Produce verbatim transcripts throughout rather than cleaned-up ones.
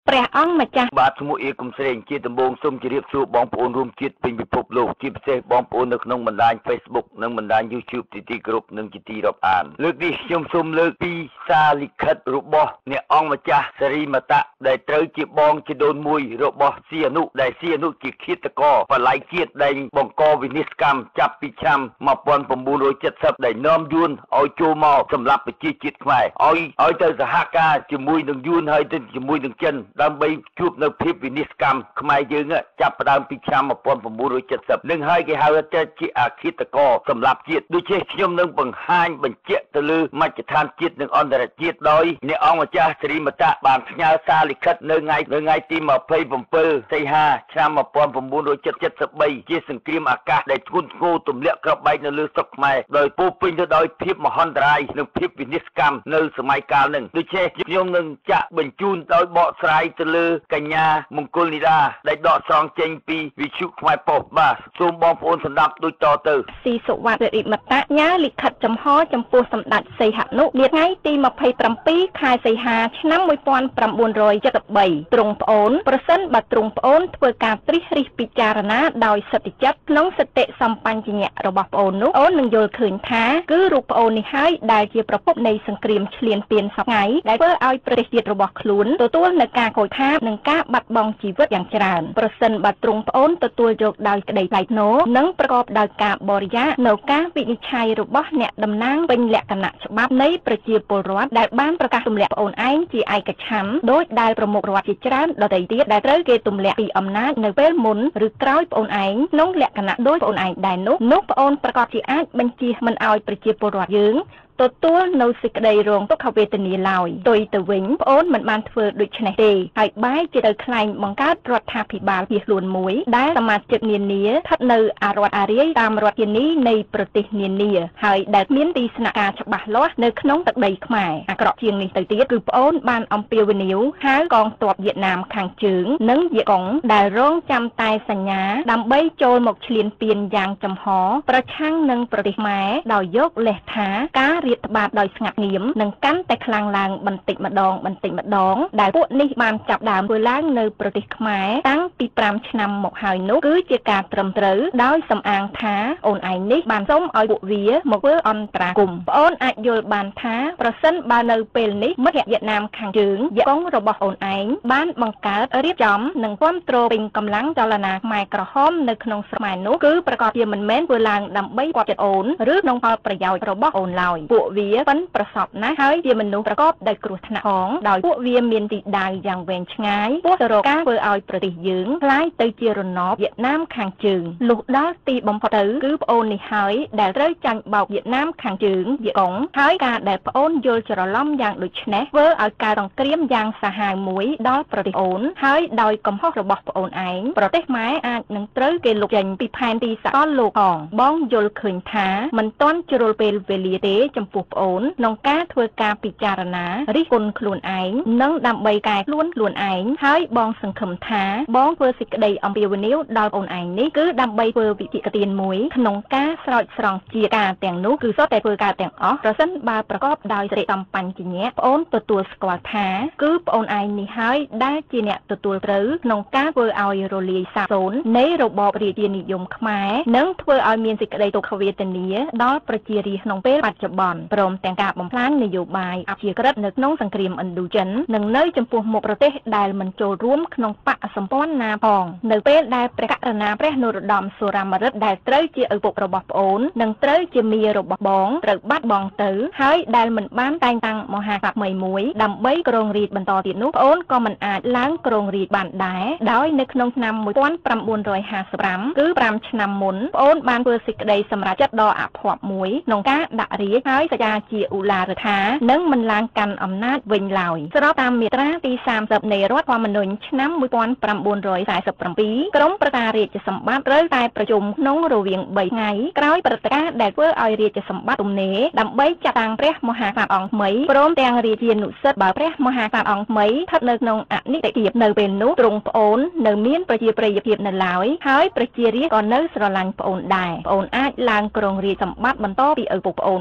ព្រះអង្គម្ចាស់បាទឈ្មោះអៀកុំស្រេងជាដំបូងសូមជម្រាបសួរបងប្អូនរួមជាតិពេញពិភពលោកជាពិសេសបងប្អូននៅក្នុងបណ្ដាញ Facebook និងបណ្ដាញ YouTube ទីទីគ្រប់និងជាទីរាប់អានលើកនេះខ្ញុំសូមលើកពីសារលិខិតរបស់អ្នកអង្គម្ចាស់សេរីមតៈដែលត្រូវជាបងជាដូនមួយរបស់សៀអនុដែលសៀអនុជាឃាតករបល័យជាតិដែលបង្កវិនិច្ឆ័យកម្មចាប់ពីឆ្នាំmột nghìn chín trăm bảy mươiដែលនាំយួនឲ្យចូលមកសម្រាប់ប្រជាជាតិខ្មែរឲ្យឲ្យទៅសហការជាមួយនឹងយួនហើយទៅជាមួយនឹងចិនដើម្បីជួបនៅភាពវិនិច្ឆ័យកម្មខ្មែរយើងចាប់ផ្ដើមពីឆ្នាំmột nghìn chín trăm bảy mươiនឹងហើយគេហៅថាជាអឃាតករសម្រាប់ជាតិដូច្នេះខ្ញុំនឹងបង្ហាញបញ្ជាក់ទៅលើមជ្ឈដ្ឋានជាតិនិងអន្តរជាតិដោយអ្នកអង្គម្ចាស់សេរីមតៈបានផ្ញើសារលិខិតនៅថ្ងៃនៅថ្ងៃទីยี่สิบเจ็ดសីហាឆ្នាំmột nghìn chín trăm bảy mươi baជាសង្គ្រាមអាកាសដែលធ្ងន់ធ្ងរទម្លាក់គ្រាប់បែកនៅលើស្រុកខ្មែរដោយពោពេញទៅដោយភាពមហន្តរាយនិងភាពវិនិច្ឆ័យកម្មនៅសម័យកាលនឹងដូច្នេះខ្ញុំនឹងចាក់បញ្ជូនដោយបកស្រាយទៅលើកញ្ញាមង្គលនីដាដែលដកស្រង់ចេញពីវិទ្យុខ្មែរប៉ុស្តិ៍បាទសូមបងប្អូនស្ដាប់ដូចតទៅស៊ីសុវត្ថិរិមតៈញ៉ាលិខិតចំហចំពោះសម្ដេចសីហនុនាថ្ងៃទីยี่สิบเจ็ดខែសីហាឆ្នាំmột nghìn chín trăm bảy mươi baទ្រង់ប្អូនប្រសិនបើទ្រង់ប្អូនធ្វើការត្រិះរិះពិចារណាដោយសតិចិត្តក្នុងសតិសម្បញ្ញៈរបស់ប្អូននោះអូននឹងយល់ឃើញថាគឺរូបប្អូននេះហើយដែលជាប្រភពនៃសង្គ្រាមឈ្លានពានសប្តាហ៍ដែលធ្វើឲ្យប្រទេសជាតិរបស់ខ្លួនទទួលនឹងការខូចខាតនិងការបាត់បង់ជីវិតយ៉ាងច្រើនប្រសិនបើទ្រង់ប្អូនទទួលយកដោយក្តីថ្លៃថ្នូរនិងប្រកបដោយការបរិយានៅការវិនិច្ឆ័យរបស់អ្នកតំណាងពេញលក្ខណៈច្បាប់នៃប្រជាពលរដ្ឋដែលបានប្រកាសទម្លាក់ប្អូនឯងជាឯកច្ឆន្ទដោយដែលប្រមុខរដ្ឋជាច្រើនដទៃទៀតដែលត្រូវគេទម្លាក់ពីអំណាចនៅពេលមុនឬក្រោយប្អូនឯងក្នុងលក្ខណៈដោយប្អូនឯងដែរនោះនោះប្អូនប្រកាសជាអាចបញ្ជាមិនឲ្យប្រជាពលរដ្ឋយើងទទួលនៅសេចក្តីរងទុក្ខវេទនាឡើយទុយទៅវិញប្អូនមិនបានធ្វើដូច្នេះទេហើយបែរជាទៅខ្លែងបង្កើតរដ្ឋាភិបាលភៀសខ្លួនមួយដែលសមាជិកនានាស្ថិតនៅអារដ្ឋអារាយតាមរដ្ឋធានីនៃប្រទេសនានាហើយដែលមានទីស្នាក់ការច្បាស់លាស់នៅក្នុងទឹកដីខ្មែរអាក្រក់ជាងនេះទៅទៀតគឺប្អូនបានអំពាវនាវហៅកងទ័ពវៀតណាមខាងជើងនិងវៀតកុងដែលរងចាំតែសញ្ញាដើម្បីចូលមកឈ្លានពានយ៉ាងចំហប្រឆាំងនឹងប្រទេសខ្មែរដោយយកលេសថាការរាតត្បាតដោយស្ងាត់ងាមនឹងកាន់តែខ្លាំងឡើងបន្តិចម្ដងបន្តិចម្ដងដែលពួកនេះបានចាប់ដើមធ្វើឡើងនៅប្រទេសខ្មែរតាំងពីប្រាំឆ្នាំមកហើយនោះគឺជាការត្រឹមត្រូវដោយសំអាងថាអូនឯងនេះបានសុំឲ្យពួកវាមកធ្វើអន្តរាគមន៍ប្អូនអាចយល់បានថាប្រសិនបើនៅពេលនេះមិត្តភក្តិវៀតណាមខាងជើងវៀតកុងរបស់អូនឯងបានបង្កើតរៀបចំនិងគាំទ្រពេញកម្លាំងចលនាខ្មែរក្រហមនៅក្នុងស្រុកខ្មែរនោះគឺប្រកាសជាមិនមែនធ្វើឡើងដើម្បីគាប់ចិត្តអូនឬក្នុងផលប្រយោជន៍របស់អូនឡើយពួកវាប៉ិនប្រសពណាស់ហើយជាមនុស្សប្រកបដោយគ្រោះថ្នាក់ផងដោយពួកវាមានទីដៅយ៉ាងវែងឆ្ងាយពោះទៅរកការធ្វើឲ្យប្រទេសយើងคล้ายទៅជារណបវៀតណាមខាងជើងលុះដល់ទីបំផុតទៅគឺប្អូននេះហើយដែលត្រូវចាញ់បោកវៀតណាមខាងជើងវៀតកុងហើយការដែលប្អូនយល់ច្រឡំយ៉ាងដូចនេះធ្វើឲ្យការសង្គ្រាមយ៉ាងសាហាវមួយដល់ប្រទេសអូនហើយដោយកំហុសរបស់ប្អូនឯងប្រទេសខ្មែរអាចនឹងត្រូវគេលុបចេញពីផែនទីសកលលោកផងបងយល់ឃើញថាមិនទាន់ជ្រុលពេលវេលាទេចំពោះប្អូនក្នុងការធ្វើការពិចារណារិះគន់ខ្លួនឯងនិងដើម្បីកែខ្លួនខ្លួនឯងហើយបងសង្ឃឹមថាបងធ្វើសេចក្តីអំពាវនាវដល់អូនឯងនេះគឺដើម្បីធ្វើវិជាទានមួយក្នុងការស្រោចស្រង់ជាការទាំងនោះគឺសុទ្ធតែធ្វើការទាំងអស់ប្រសិនបើប្រកបដោយសតិសម្បញ្ញៈប្អូនទទួលស្គាល់ថាគឺប្អូនឯងនេះហើយដែលជាអ្នកទទួលត្រូវក្នុងការធ្វើឲ្យរលាយសាបសូន្យនៃរបបរាជានិយមខ្មែរនិងធ្វើឲ្យមានសេចក្តីទុក្ខវេទនាដល់ប្រជារាស្ត្រក្នុងពេលបច្ចុប្បន្នព្រមទាំងការបំផ្លាញនយោបាយអព្យាក្រឹតនៅក្នុងសង្គ្រាមឥណ្ឌូចិននិងនៅចំពោះមុខប្រទេសដែលមិនចូលរួមក្នុងបកសម្ព័ន្ធណាផងនៅពេលដែលព្រះករុណាព្រះនរោត្តមសុរាម្រិតដែលត្រូវជាឪពុករបស់ប្អូននិងត្រូវជាមារបស់បងត្រូវបាត់បង់ទៅហើយដែលមិនបានតែងតាំងមហាក្សត្រថ្មីមួយដើម្បីគ្រងរាជ្យបន្តទៀតនោះប្អូនក៏មិនអាចឡើងគ្រងរាជ្យបានដែរដោយនៅក្នុងឆ្នាំmột nghìn chín trăm năm mươi lămគឺប្រាំឆ្នាំមុនប្អូនបានធ្វើសេចក្តីសម្រេចចិត្តដ៏អភ័ព្វមួយក្នុងការដាក់រាជ្យហើយសច្ចាជាឧឡារថានឹងមិនឡើងកាន់អំណាចវិញឡើយស្របតាមមាត្រាទីសាមសិបនៃរដ្ឋធម្មនុញ្ញឆ្នាំmột nghìn chín trăm bốn mươi bảyក្រមប្រកាសរាជសម្បត្តិត្រូវតែប្រជុំក្នុងរវាងបីថ្ងៃក្រោយព្រឹត្តិការណ៍ដែលធ្វើឲ្យរាជសម្បត្តិទំនេរដើម្បីចាត់តាំងព្រះមហាក្សត្រអង្គថ្មីព្រមទាំងរាជានុសិទ្ធបើព្រះមហាក្សត្រអង្គថ្មីស្ថិតនៅក្នុងអនិច្ចភាពនៅពេលនោះទ្រង់ប្អូននៅមានប្រជាប្រិយភាពនៅឡើយហើយប្រជារាស្ត្រក៏នៅស្រឡាញ់ប្អូនដែរប្អូនអាចឡើងគ្រងរាជសម្បត្តិបន្តពីឪពុកប្អូនបានយ៉ាង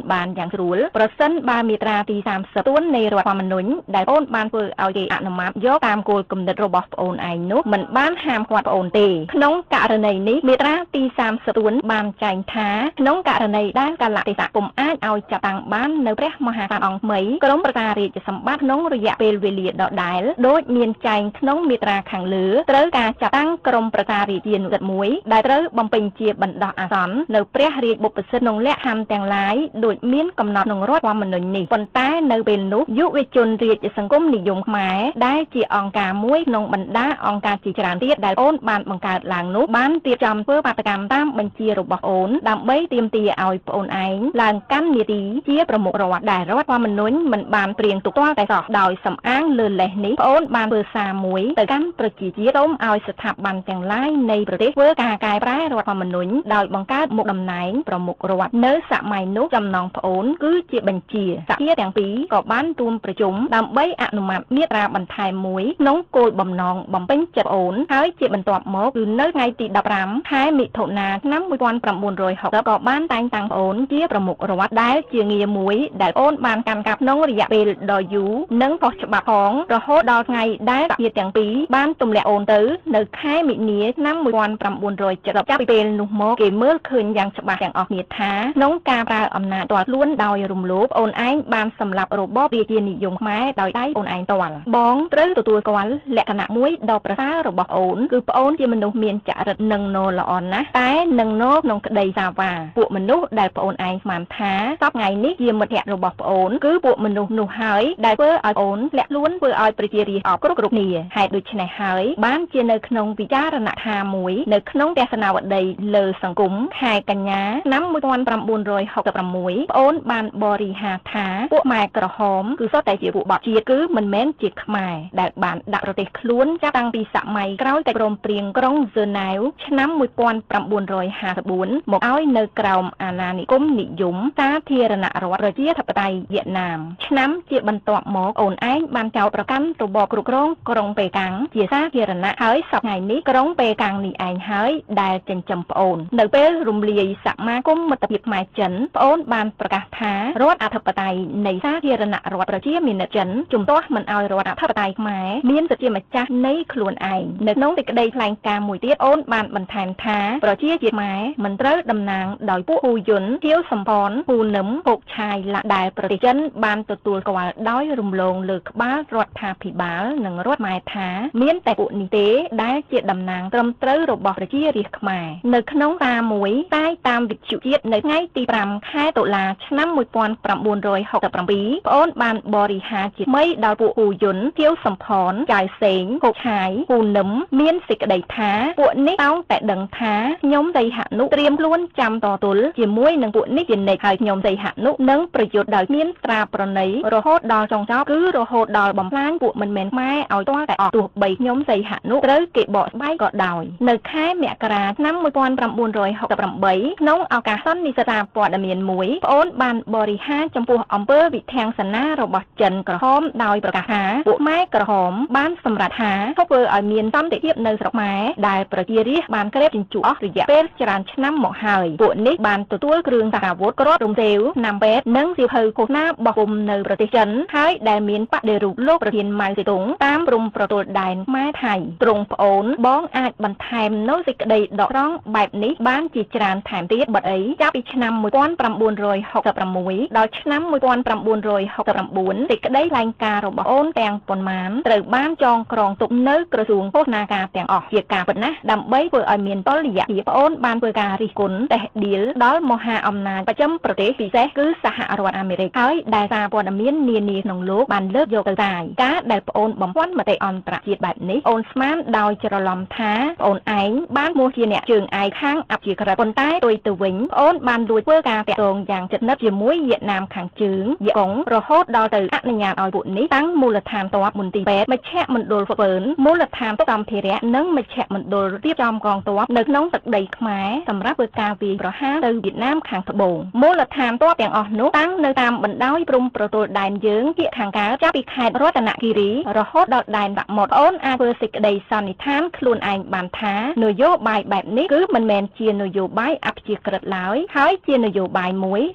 យ៉ាងស្រួលប្រសិនបើមាត្រាទីសាមសិបទួននៃរដ្ឋធម្មនុញ្ញដែលប្អូនបានធ្វើឲ្យគេអនុម័តយកតាមគោលគំនិតរបស់ប្អូនឯងនោះមិនបានហាមឃាត់ប្អូនទេក្នុងករណីនេះមាត្រាទីសាមសិបទួនបានចែងថាក្នុងករណីដែលកាលៈទេសៈពុំអាចឲ្យចាត់តាំងបាននៅព្រះមហាក្សត្រអង្គថ្មីក្រុមប្រការរាជសម្បត្តិក្នុងរយៈពេលវេលាដដែលដោយមានចែងក្នុងមាត្រាខាងលើត្រូវការចាត់តាំងក្រុមប្រការរាជានុសិទ្ធមួយដែលត្រូវបំពេញជាបណ្ដោះអាសន្ននៅព្រះរាជបុព្វសិទ្ធិក្នុងលក្ខខណ្ឌទាំងឡាយដូចមានកំណត់ក្នុងរដ្ឋធម្មនុញ្ញនេះប៉ុន្តែនៅពេលនោះយុវជនរាជសង្គមនិយមខ្មែរដែលជាអង្គការមួយក្នុងបណ្ដាអង្គការជាច្រើនទៀតដែលអូនបានបង្កើតឡើងនោះបានរៀបចំធ្វើបាតកម្មតាមបញ្ជារបស់អូនដើម្បីទាមទារឲ្យប្អូនឯងឡើងកាន់នាទីជាប្រមុខរដ្ឋដែលរដ្ឋធម្មនុញ្ញមិនបានព្រៀងទុកទាល់តែសោះដោយសំអាងលើលេសនេះប្អូនបានធ្វើសារមួយទៅកាន់ប្រជាជាតិសូមឲ្យស្ថាប័នទាំងឡាយនៃប្រទេសធ្វើការកែប្រែរដ្ឋធម្មនុញ្ញដោយបង្កើតមុខតំណែងប្រមុខរដ្ឋនៅសម័យនោះចំណងប្អូនគឺជាបញ្ជាសភាទាំងពីរក៏បានរួមប្រជុំដើម្បីអនុម័តមាត្រាបន្ថែមមួយក្នុងគោលបំណងបំពេញចិត្តប្អូនហើយជាបន្ទាប់មកគឺនៅថ្ងៃទីដប់ប្រាំខែមិថុនាឆ្នាំmột nghìn chín trămหกสิบក៏បានតែងតាំងប្អូនជាប្រមុខរដ្ឋដែលជាងារមួយដែលអូនបានកាន់កាប់ក្នុងរយៈពេលដ៏យូរនិងខុសច្បាប់ផងរហូតដល់ថ្ងៃដែលសភាទាំងពីរបានទម្លាក់អូនទៅនៅខែមិនិនាឆ្នាំmột nghìn chín trămเจ็ดสิบចាប់ពីពេលនោះមកគេមើលឃើញយ៉ាងច្បាស់ទាំងអស់គ្នាថាក្នុងការប្រើអំណាចផ្ទាល់ខ្លួនដោយរំលោភអូនឯងបានសម្លាប់របបរាជានិយមខ្មែរដោយដៃអូនឯងផ្ទាល់បងត្រូវទទួលស្គាល់លក្ខណៈមួយដ៏ប្រសើររបស់អូនគឺប្អូនជាមនុស្សមានចរិតនឹងណល្អណាស់តែនឹងណក្នុងក្តីសាវ៉ាពួកមនុស្សដែលប្អូនឯងស្មានថាសប្តាហ៍ថ្ងៃនេះជាមិត្តភក្តិរបស់ប្អូនគឺពួកមនុស្សនោះហើយដែលធ្វើឲ្យអូនលាក់ខ្លួនធ្វើឲ្យប្រជារាស្ត្រអបគ្រប់គ្រប់គ្នាហេតុដូច្នេះហើយបានជានៅក្នុងវិចារណថាមួយនៅក្នុងទស្សនាវដ្តីលើសង្គមខែកញ្ញាឆ្នាំmột nghìn chín trămหกสิบหกប្អូនបានបរិហាថាពួកម៉ែក្រហមគឺសុទ្ធតែជាពួកបកជាតិគឺមិនមែនជាខ្មែរដែលបានដាក់ប្រទេសខ្លួនចាប់តាំងពីសម័យក្រោយតែព្រមព្រៀងក្រុងហ្សឺណែវឆ្នាំmột nghìn chín trămห้าสิบbốnមកឲ្យនៅក្រោមអាណានិគមនិយមសាធារណរដ្ឋប្រជាធិបតេយ្យវៀតណាមឆ្នាំជាបន្ទាប់មកអូនឯងបានចោទប្រកាន់របបគ្រប់គ្រងក្រុងប៉េកាំងជាសាធារណៈហើយសប្តាហ៍នេះក្រុងប៉េកាំងនេះឯងហើយដែលចិញ្ចឹមប្អូននៅពេលរំលាយសមាគមមិត្តភាពខ្មែរចិនប្អូនបានប្រកាសថារដ្ឋអធិបតេយ្យនៃសាធារណរដ្ឋប្រជាមានិតចិនជំទាស់មិនឲ្យរដ្ឋអធិបតេយ្យខ្មែរមានសិទ្ធិជាម្ចាស់នៃខ្លួនឯងនៅក្នុងសេចក្តីថ្លែងការណ៍មួយទៀតអូនបានបន្ថែមថាប្រជាជាតិខ្មែរមិនត្រូវតំណាងដោយពួកហ៊ូយុនធាវសំផនហ៊ូនឹមហុកឆាយឡាដែលប្រទេសចិនបានទទួលស្គាល់ដោយរំលងលើក្បាលរដ្ឋាភិបាលនិងរដ្ឋម៉ែថាមានតែពួកនេះទេដែលជាតំណាងត្រឹមត្រូវរបស់ប្រជារាស្ត្រខ្មែរនៅក្នុងការមួយតែតាមវិទ្យុជាតិនៅថ្ងៃទីប្រាំខែតុលាឆ្នាំmột nghìn chín trămหกสิบเจ็ดប្អូនបានបរិហាជាថ្មីដល់ពួកហ៊ូយុនធាវសំផនចៅសេងហុកឆាយហ៊ូនឹមមានសេចក្តីថាពួកនេះតោងតែដឹងថាខ្ញុំសីហនុត្រៀមខ្លួនចាំតទល់ជាមួយនឹងពួកនេះជានិច្ចហើយខ្ញុំសីហនុនឹងប្រយុទ្ធដោយមានត្រាប្រណីរហូតដល់ចុងចប់គឺរហូតដល់បំផ្លាញពួកមិនមែនខ្មែរឲ្យទាល់តែអស់ទោះបីខ្ញុំសីហនុត្រូវគេបកស្បែកក៏ដោយនៅខែមករាឆ្នាំmột nghìn chín trămหกสิบแปดក្នុងឱកាសសន្និសីទព័ត៌មានមួយប្អូនបានបរិហាចំពោះអំពើវិធានសនារបស់ចិនក្រហមដោយប្រកាសថាពួកម៉ែក្រហមបានសម្រេចថាធ្វើឲ្យមានសន្តិភាពនៅស្រុកខ្មែរដែលប្រជារាស្ត្របានក្រេបជញ្ជក់អស់រយៈពេលច្រើនឆ្នាំមកហើយពួកនេះបានទទួលគ្រឿងសារអាវុធគ្រាប់រំសេវណាំពេទ្យនិងសៀវភៅឃោសនាបោះពុំនៅប្រទេសចិនហើយដែលមានបដិរូបលោកប្រធានម៉ៅសេទុងតាមព្រំប្រទល់ដែនខ្មែរថៃត្រង់ប្អូនបងអាចបន្ថែមនៅសេចក្តីដកស្រង់បែបនេះបានជាច្រើនថែមទៀតបាត់អីចាប់ពីឆ្នាំmột nghìn chín trămหกสิบหกដល់ឆ្នាំmột nghìn chín trămหกสิบเก้าសេចក្តីថ្លែងការណ៍របស់អូនទាំងប៉ុន្មានត្រូវបានចងក្រងទុកនៅក្រសួងឃោសនាការទាំងអស់ជាការពិតណាស់ដើម្បីធ្វើឲ្យមានតុល្យភាពប្អូនបានធ្វើការរិះគន់តេះឌីលដល់មហាអំណាចប្រចាំប្រទេសពិសេសគឺសហរដ្ឋអាមេរិកហើយដែលសារព័ត៌មាននានាក្នុងលោកបានលើកយកទៅតាយការដែលប្អូនបំភាន់មតិអន្តរជាតិបែបនេះអូនស្មានដោយច្រឡំថាប្អូនឯងបានមកជាអ្នកជើងឯកខាងអព្យាក្រឹតប៉ុន្តែដោយទៅវិញប្អូនបានលួចធ្វើការតាក់ទងយ៉ាងជិតស្និទ្ធជាមួយវៀតណាមខាងជើងវៀតកុងរហូតដល់ទៅអនុញ្ញាតឲ្យពួកនេះតាំងមូលដ្ឋានទ័ពមន្ទីរពេទ្យមជ្ឈមណ្ឌលហ្វឺនមូលដ្ឋានសម្ភារៈនិងមជ្ឈមណ្ឌលរៀបចំកងទ័ពនៅក្នុងទឹកដីខ្មែរសម្រាប់ធ្វើការវាយប្រហារទៅវៀតណាមខាងត្បូងមូលដ្ឋានទ័ពទាំងអស់នោះតាំងនៅតាមបណ្ដោយព្រំប្រទល់ដែនយើងគៀកខាងកើតចាប់ពីខេត្តរតនគិរីរហូតដល់ដែនបាក់មុតអូនអាចធ្វើសេចក្តីសន្និដ្ឋានខ្លួនឯងបានថានយោបាយបែបនេះគឺមិនមែនជានយោបាយអព្យាក្រឹតឡើយហើយជានយោបាយមួយទាញប្រទេស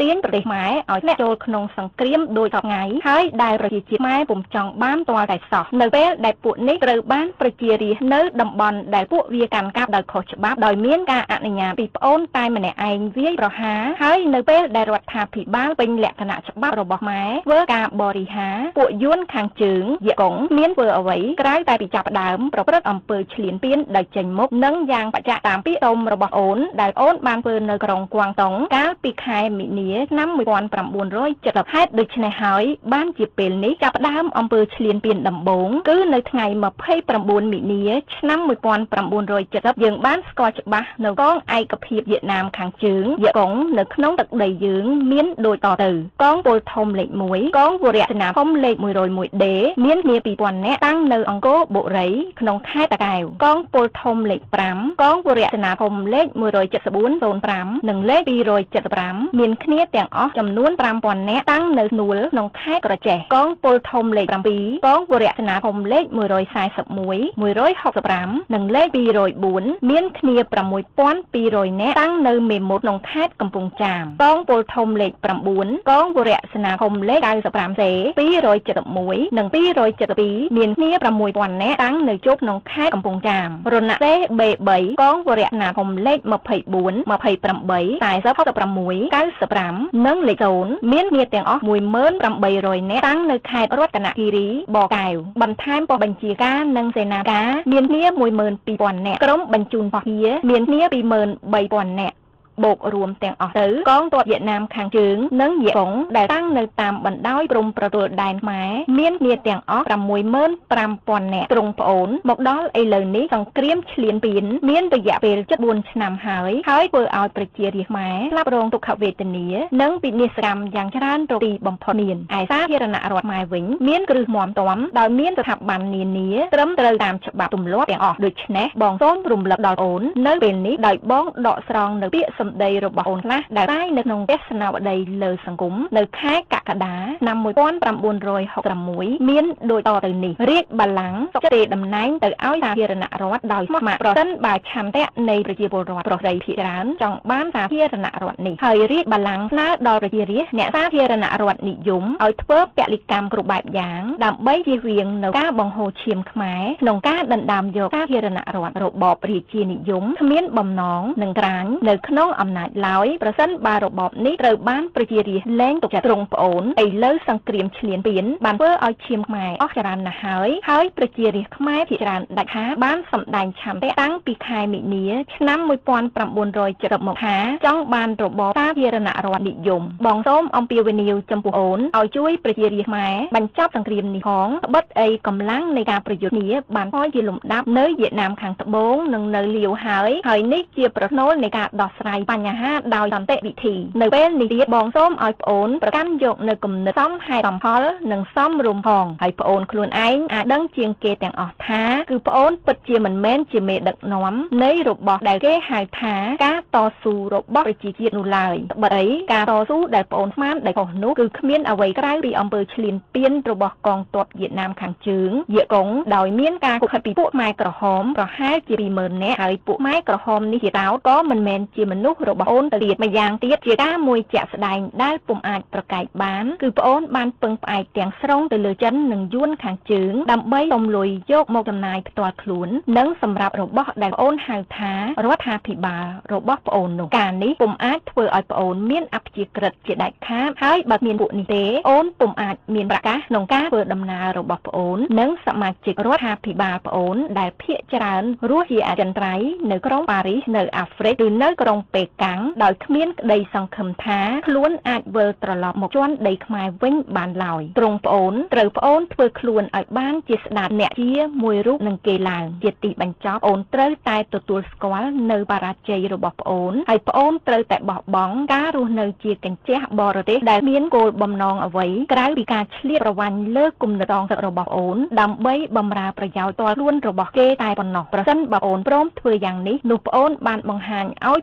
ម៉ែឲ្យធ្លាក់ចូលក្នុងសង្គ្រាមដោយសពថ្ងៃហើយដែលប្រជាជាតិខ្មែរពុំចង់បានទាល់តែសោះនៅពេលដែលពួកនេះត្រូវបានប្រជារាស្ត្រនៅតំបន់ដែលពួកវាកាន់កាប់ដោយខុសច្បាប់ដោយមានការអនុញ្ញាតពីប្អូនតែម្នាក់ឯងវាយប្រហារហើយនៅពេលដែលរដ្ឋាភិបាលពេញលក្ខណៈច្បាប់របស់ម៉ែធ្វើការបរិហារពួកយួនខាងជើងយៈកុងមានធ្វើអ្វីក្រៅតែពីចាប់ផ្ដើមប្រព្រឹត្តអំពើឈ្លានពានដោយចេញមុខនិងយ៉ាងបច្ចៈតាមពាក្យសុំរបស់អូនដែលអូនបានធ្វើនៅក្រុងគួងតុងកាលពីខែមីនាឆ្នាំmột nghìn chín trăm七mươiហេតុដូច្នេះហើយបានជាពេលនេះចាប់ផ្ដើមអំពើឈ្លានពានដំបូងគឺនៅថ្ងៃยี่สิบเก้าមីនាឆ្នាំmột nghìn chín trăm七mươiយើងបានស្គាល់ច្បាស់នៅកងឯកភាពវៀតណាមខាងជើងយៈកុងនៅក្នុងទឹកដីយើងមានដូចតទៅកងពលធំលេខមួយកងវរៈសេនាធំលេខmột không mộtដេមានគ្នាពីរពាន់នាក់តាំងនៅអង្គរបុរីក្នុងខេត្តតាកែវកងពលធំលេខប្រាំកងវរៈសេនាធំលេខmột bảy bốn ศูนย์ห้าនិងលេខពីរเจ็ดสิบห้าមានគ្នាទាំងអស់ចំនួនប្រាំពាន់នាក់តាំងនៅស្នួលក្នុងខេត្តក្រចេះកងពលធំលេខbảyកងវរៈសេនាធំលេខmột bốn một mộtหกห้าនិងលេខពីរศูนย์bốnមានគ្នាหกพันสองร้อยនាក់តាំងនៅមេមត់ក្នុងខេត្តកំពង់ចាមកងពលធំលេខ9កងវរៈសេនាធំលេខ95សេពីរเจ็ดสิบเอ็ดនិងពីរเจ็ดสิบสองមានគ្នាหกพันនាក់តាំងនៅជោគក្នុងខេត្តកំពង់ចាមរណសេបេបីកងវរៈសេនាធំលេខยี่สิบสี่ยี่สิบแปด สี่สิบหก เก้าสิบห้าនិងលេខศูนย์មានគ្នាទាំងអស់một nghìn tám trămនាក់តាំងនៅខេត្តរតនគិរីបកែវបន្ថែមប៉ុស្តិ៍បញ្ជាការនិងសេនាការមានគ្នាmột nghìn hai trămនាក់ក្រុមបញ្ជូនភស្តុភារមានគ្នា二nghìn ba trămនាក់បូករួមទាំងអស់ទៅកងទ័ពវៀតណាមខាងជើងនិងយៈកុងដែលតាំងនៅតាមបណ្ដោយព្រំប្រទល់ដែនខ្មែរមានគ្នាទាំងអស់ sáu mươi lăm nghìnនាក់ត្រង់ប្អូនមកដល់ឥឡូវនេះសង្គ្រាមឈ្លានពានមានរយៈពេលជិតbốnឆ្នាំហើយហើយធ្វើឲ្យប្រជារាស្ត្រខ្មែរស្លាប់រងទុក្ខវេទនានិងពិនាសកម្មយ៉ាងច្រើនរកទីបំផុតមានឯសាធារណរដ្ឋខ្មែរវិញមានគ្រឹះមាំទាំដោយមានស្ថាប័ននានាត្រឹមត្រូវតាមច្បាប់ទម្លាប់ទាំងអស់ដូច្នេះបងសូមរំលឹកដល់អូននៅពេលនេះដោយបងដកស្រង់នៅពាក្យសម្ដីរបស់អូនខ្លះដែលតែនៅក្នុងទស្សនាវដ្តីលើសង្គមនៅខែកក្កដាឆ្នាំmột nghìn chín trăm sáu mươi mốtមានដូចតទៅនេះរាជបល្ល័ង្កសុខទេតំណែងទៅឲ្យសាធារណរដ្ឋដោយស្ម័គ្រប្រសិនបើឆន្ទៈនៃប្រជាពលរដ្ឋប្រដីភាគច្រើនចង់បានសាធារណរដ្ឋនេះហើយរាជបល្ល័ង្កស្នើដល់ប្រជារាស្ត្រអ្នកសាធារណរដ្ឋនិយមឲ្យធ្វើពលិកម្មគ្រប់បែបយ៉ាងដើម្បីជៀសវាងនៅការបង្ហូរឈាមខ្មែរក្នុងការដណ្ដើមយកសាធារណរដ្ឋរបបរាជានិយមគ្មានបំណងនឹងក្រាញនៅក្នុងអំណាចឡើយប្រសិនបើរបបនេះត្រូវបានប្រជារាស្ត្រលែងទុកចិត្តត្រង់ប្អូនឥឡូវសង្គ្រាមឈ្លានពានបានធ្វើឲ្យឈាមខ្មែរអស់ច្រើនណាស់ហើយហើយប្រជារាស្ត្រខ្មែរភាគច្រើនដាច់ខាតបានសម្ដែងឆន្ទៈតាំងពីខែមីនាឆ្នាំmột nghìn chín trăm bảy mươiមកថាចង់បានរបបសាធារណរដ្ឋនិយមបងសូមអំពាវនាវចំពោះអូនឲ្យជួយប្រជារាស្ត្រខ្មែរបញ្ចប់សង្គ្រាមនេះផងត្បិតអីកម្លាំងនៃការប្រយុទ្ធនេះបានផលជាលំដាប់នៅវៀតណាមខាងត្បូងនិងនៅលាវហើយហើយនេះជាប្រណូលនៃការដោះស្រាយបញ្ហាដោយសន្តិវិធីនៅពេលនេះទៀតបងសូមឲ្យប្អូនប្រកាន់យកនៅគំនិតសមហេតុសមផលនិងសមរម្យផងហើយប្អូនខ្លួនឯងអាចដឹងជាងគេទាំងអស់ថាគឺប្អូនពិតជាមិនមែនជាមេដឹកនាំនៃរបស់ដែលគេហៅថាការតស៊ូរបស់ប្រជាជាតិនោះឡើយត្បិតអីការតស៊ូដែលប្អូនស្មានដែលខុសនោះគឺគ្មានអ្វីក្រៅពីអំពើឈ្លានពានរបស់កងទ័ពវៀតណាមខាងជើងយៈកុងដោយមានការគុកខិតពីពួកខ្មែរក្រហមប្រហែលជា二nghìnនាក់ហើយពួកខ្មែរក្រហមនេះជាតោតក៏មិនមែនជាមនុស្សរបស់អូនទៅទៀតម្យ៉ាងទៀតជាការមួយជាក់ស្ដែងដែលពុំអាចប្រកែកបានគឺប្អូនបានពឹងផ្អែកទាំងស្រុងទៅលើចិននិងយួនខាងជើងដើម្បីសុំលុយយកមកចំណាយផ្ទាល់ខ្លួននិងសម្រាប់របស់ដែលប្អូនហៅថារដ្ឋាភិបាលរបស់ប្អូននោះការនេះពុំអាចធ្វើឲ្យប្អូនមានអព្យាក្រឹតជាដាច់ខាតហើយបើមានពួកនេះទេអូនពុំអាចមានប្រកាសក្នុងការធ្វើដំណើររបស់ប្អូននិងសមាជិករដ្ឋាភិបាលប្អូនដែលភាគច្រើនរស់ជាអចិន្ត្រៃយ៍នៅក្រុងប៉ារីសនៅអាហ្វ្រិកឬនៅក្រុងប៉េកាំងដោយគ្មានក្តីសង្ឃឹមថាខ្លួនអាចវិលត្រឡប់មកជន់ដីខ្មែរវិញបានឡើយត្រង់ប្អូនត្រូវប្អូនធ្វើខ្លួនឲ្យបានជាស្ដេចអ្នកជាមួយរូបនឹងគេឡើងជាទីបញ្ចប់អូនត្រូវតែទទួលស្គាល់នៅបរាជ័យរបស់ប្អូនហើយប្អូនត្រូវតែបោះបង់ការរស់នៅជាកញ្ចេះបរទេសដែលមានគោលបំណងអ្វីក្រៅពីការឆ្លៀតប្រវ័ញ្ចលើគំនិតដងទឹករបស់អូនដើម្បីបម្រើប្រយោជន៍តខ្លួនរបស់គេតែប៉ុណ្ណោះប្រសិនបើអូនព្រមធ្វើយ៉ាងនេះនោះប្អូនបានបង្ហាញឲ្យពិភព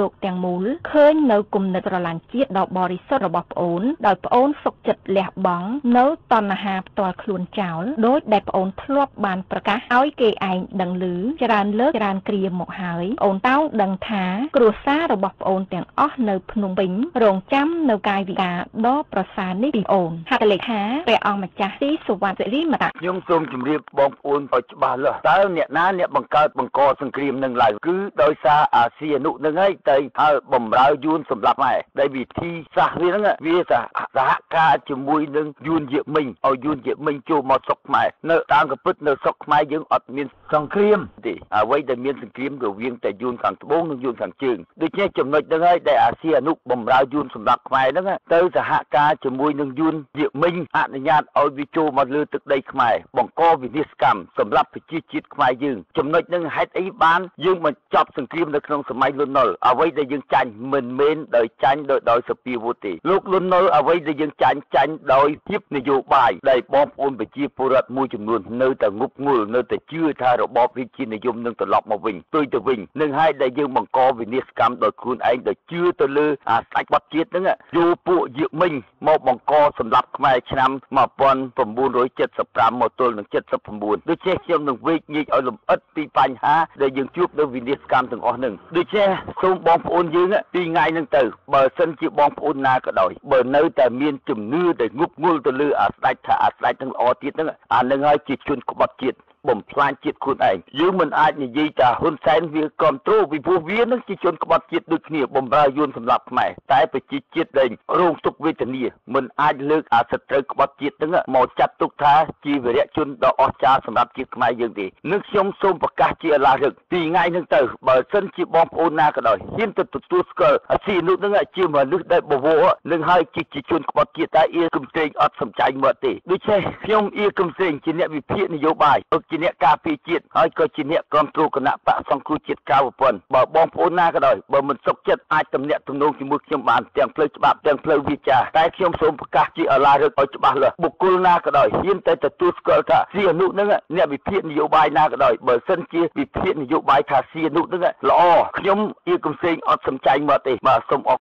លោកទាំងមូលឃើញនៅគំនិតស្រឡាញ់ជាតិដ៏បរិសុទ្ធរបស់ប្អូនដោយប្អូនសុខចិត្តលះបង់នៅតណ្ហាផ្ទាល់ខ្លួនចោលដោយដែលប្អូនធ្លាប់បានប្រកាសឲ្យគេឯងដឹងឮច្រើនលើកច្រើនគ្រាមកហើយប្អូនតោងដឹងថាគ្រួសាររបស់ប្អូនទាំងអស់នៅភ្នំពេញរងចាំនៅកាយវិការដ៏ប្រសើរនេះពីប្អូនហត្ថលេខាព្រះអង្គម្ចាស់ទីសុវត្ថិសិរីមតៈខ្ញុំសូមជម្រាបបងប្អូនឲ្យច្បាស់លាស់តើអ្នកណាអ្នកបង្កើតបង្កសង្គ្រាមនឹងឡើងគឺដោយសារអាស៊ីអនុនឹងហើយតែឲ្យបំរើយួនសម្រាប់ម៉ែដែលវិធីសាស្ត្រវាហ្នឹងវាសហការជាមួយនឹងយួនជាមិញឲ្យយួនជាមិញចូលមកស្រុកខ្មែរនៅតាមកពិតនៅស្រុកខ្មែរយើងអត់មានសង្គ្រាមទេអ្វីដែលមានសង្គ្រាមរវាងតែយួនខាងត្បូងនិងយួនខាងជើងដូច្នេះចំណុចហ្នឹងហើយដែលអាស៊ីអនុបំរើយួនសម្រាប់ខ្មែរហ្នឹងទៅសហការជាមួយនឹងយួនជាមិញអនុញ្ញាតឲ្យវាចូលមកលើទឹកដីខ្មែរបង្កវិនាសកម្មសម្រាប់ប្រជាជាតិខ្មែរយើងចំណុចហ្នឹងហេតុអីបានយើងបញ្ចប់សង្គ្រាមនៅក្នុងសម័យលន់នល់អ្វីដែលយើងចាញ់មិនមែនដោយចាញ់ដោយដោយសពាវុធទេលោកលន់នល់អ្វីដែលយើងចាញ់ចាញ់ដោយភាពនយោបាយដែលបងប្អូនប្រជាពលរដ្ឋមួយចំនួននៅតែងប់ងល់នៅតែជឿថារបបរាជានិយមនឹងត្រឡប់មកវិញផ្ទុយទៅវិញនឹងហើយដែលយើងបង្កវិនាសកម្មដោយខ្លួនឯងដោយជឿទៅលើអាស្ដេចបទជាតិហ្នឹងយោពួកយាមិញមកបង្កសម្រាប់ខ្មែរឆ្នាំmột nghìn chín trăm bảy mươi lămមកទល់នឹង칠십구ដូច្នេះខ្ញុំនឹងវេកញែកឲ្យលម្អិតពីបញ្ហាដែលយើងជួបនៅវិនាសកម្មទាំងអស់ហ្នឹងដូច្នេះសូមបងប្អូនយើងពីថ្ងៃហ្នឹងទៅបើសិនជាបងប្អូនណាក៏ដោយបើនៅតែមានជំនឿដែលងប់ងល់ទៅលើអាស្ដេចថាអាស្ដេចទាំងល្អទៀតហ្នឹងអានឹងហើយជាជនក្បត់ជាតិបំផ្លាញជាតិខ្លួនឯងយើងមិនអាចនិយាយថាហ៊ុនសែនវាគ្រប់គ្រងពីព្រោះវានឹងជាជនក្បត់ជាតិដូចគ្នាបំរើយួនសម្រាប់ខ្មែរតែប្រជាជាតិដែលរងទុក្ខវេទនាមិនអាចលើកអាសត្រូវក្បត់ជាតិហ្នឹងមកចាត់ទុកថាជាវីរៈជនដ៏អស្ចារ្យសម្រាប់ជាតិខ្មែរយើងទេនឹងខ្ញុំសូមប្រកាសជាអាឡារឹកពីថ្ងៃហ្នឹងទៅបើសិនជាបងប្អូនណាក៏ដោយហ៊ានទៅទទួលស្គាល់អាស៊ីនុហ្នឹងជាមនុស្សដែលបវរនឹងហើយជាជនក្បត់ជាតិតែអៀកំសេងអត់សំចៃមកទេដូច្នេះខ្ញុំអៀកំសេងជាអ្នកវិភាគនយោបាយជាអ្នកការពារជាតិហើយក៏ជាអ្នកគ្រប់គ្រងគណៈបកសង្គ្រោះជាតិកៅប្រព័ន្ធបើបងប្អូនណាក៏ដោយបើមិនសុខចិត្តអាចទំនាក់ទំនងជាមួយខ្ញុំបានទាំងផ្លូវច្បាប់ទាំងផ្លូវវាចាតែខ្ញុំសូមប្រកាសជាអាឡារឹកឲ្យច្បាស់លាស់បុគ្គលណាក៏ដោយហ៊ានតែទទួលស្គាល់ថាស៊ីអនុនឹងអ្នកវិភាគនយោបាយណាក៏ដោយបើសិនជាវិភាគនយោបាយថាស៊ីអនុនឹងល្អខ្ញុំអៀកំសេងអត់សំចៃមកទេបាទសូមអរ